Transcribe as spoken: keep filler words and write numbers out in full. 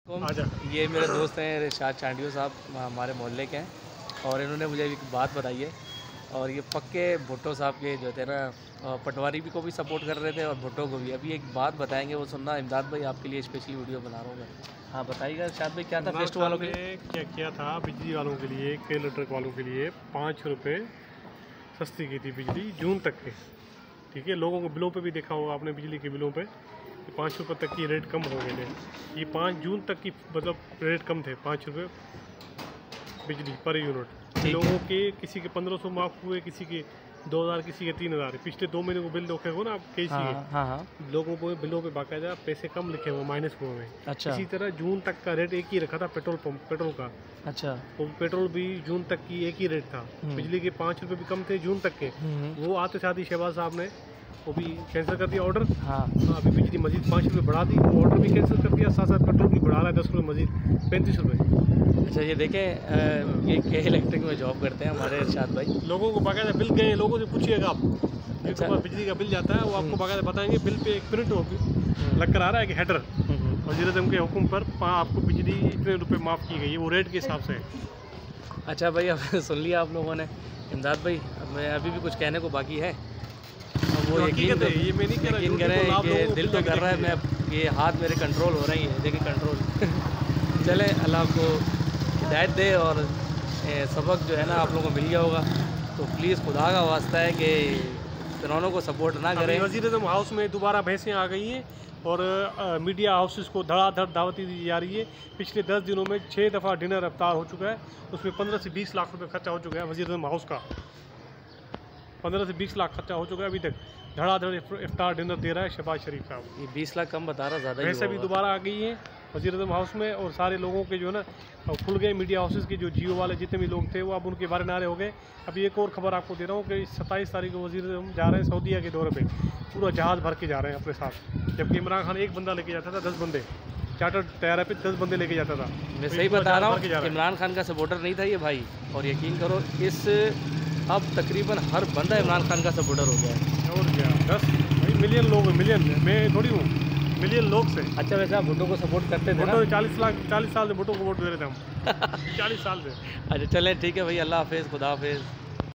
ये मेरे दोस्त हैं इरशाद चांडियो साहब, हमारे मोहल्ले के हैं और इन्होंने मुझे एक बात बताई है। और ये पक्के भुट्टो साहब के जो थे ना, पटवारी भी को भी सपोर्ट कर रहे थे और भुट्टो को भी। अभी एक बात बताएंगे, वो सुनना। इमदाद भाई आपके लिए स्पेशली वीडियो बना रहा हूँ मैं। हाँ बताइएगा इरशाद भाई, क्या था फेस्ट वालों के लिए? क्या किया था बिजली वालों के लिए, के इलेक्ट्रिक वालों के लिए पाँच रुपये सस्ती की थी बिजली जून तक के। ठीक है, लोगों को बिलों पे भी देखा होगा आपने, बिजली के बिलों पे पाँच रुपये तक की रेट कम हो गए थे। ये पाँच जून तक की मतलब रेट कम थे, पाँच रुपये बिजली पर यूनिट। लोगों के किसी के पंद्रह सौ माफ़ हुए, किसी के दो हज़ार, किसी के तीन हज़ार। पिछले दो महीने को बिल देखे हो ना आप के हाँ, हाँ, हाँ। लोगों को बिलों पे बाकायदा पैसे कम लिखे हुए, माइनस हुए हैं। अच्छा। इसी तरह जून तक का रेट एक ही रखा था पेट्रोल पंप पेट्रोल का। अच्छा। वो पेट्रोल भी जून तक की एक ही रेट था। बिजली के पाँच रुपये भी कम थे जून तक के। वो आते साथ ही शहबाज साहब ने वो भी कैंसिल कर दिया ऑर्डर। हाँ, अभी बिजली मजीद पाँच रुपये बढ़ा दी, वो ऑर्डर भी कैंसिल कर दिया। साथ साथ पेट्रोल भी बढ़ा रहा है दस रुपये मजीद, पैंतीस रुपये। अच्छा, ये देखें, ये के इलेक्ट्रिक में जॉब करते हैं हमारे इरशाद भाई। लोगों को बाकायदा बिल गए, लोगों से पूछिएगा आप। अच्छा। बिजली का बिल जाता है, वो आपको बाकायदा बताएंगे। बिल पे एक प्रिंट होगी लग कर आ रहा है कि हेडर वज़ीर-ए-आज़म के हुक्म पर आपको बिजली इतने रुपये माफ़ की गई है, वो रेट के हिसाब से। अच्छा भाई, अब सुन लिया आप लोगों ने। इमदाद भाई, मैं अभी भी कुछ कहने को बाकी है। वो यकीन कर, ये मैं नहीं कह रहा, यकीन करें कि दिल तो कर रहा है, मैं ये हाथ मेरे कंट्रोल हो रही है, देखिए कंट्रोल। चले, अल्लाह आपको हिदायत दे और सबक जो है ना आप लोगों को मिल गया होगा। तो प्लीज़ खुदा का वास्ता है कि फिरौनों को सपोर्ट ना करें। वज़ीर-ए-आज़म हाउस में दोबारा भैंसें आ गई हैं और आ, मीडिया हाउसेस को धड़ाधड़ दावती दी जा रही है। पिछले दस दिनों में छः दफ़ा डिनर अफ्तार हो चुका है, उसमें पंद्रह से बीस लाख रुपए खर्चा हो चुका है। वज़ीर-ए-आज़म हाउस का पंद्रह से बीस लाख खर्चा हो चुका है अभी तक। धड़ाधड़ इफ्तार डिनर दे रहा है शहबाज शरीफ का। ये बीस लाख कम बता रहा, ज़्यादा ही वैसे भी दोबारा आ गई हैं वज़ीर-ए-आज़म हाउस में। और सारे लोगों के जो है ना खुल गए, मीडिया हाउसेस के जो जियो वाले जितने भी लोग थे वो अब उनके बारे नारे हो गए। अभी एक और खबर आपको दे रहा हूँ कि सत्ताईस तारीख को वज़ीर-ए-आज़म जा रहे हैं सऊदीया के दौरे पे। पूरा जहाज़ भर के जा रहे हैं अपने साथ, जबकि इमरान खान एक बंदा लेके जाता था, दस बंदे चार्टर तैयार पे दस बंदे लेके जाता था। मैं सही बता रहा हूँ, इमरान खान का सपोर्टर नहीं था ये भाई। और यकीन करो, इस अब तकरीबन हर बंदा इमरान खान का सपोर्टर हो गया है। और क्या, दस भाई मिलियन लोग, मिलियन मैं थोड़ी हूँ, मिलियन लोग से। अच्छा, वैसे आप भुट्टो को सपोर्ट करते थे ना? चालीस लाख चालीस साल से भुट्टो को वोट दे रहे थे हम। चालीस साल से। अच्छा चलें, ठीक है भाई, अल्लाह हाफिज़, खुदा हाफिज़।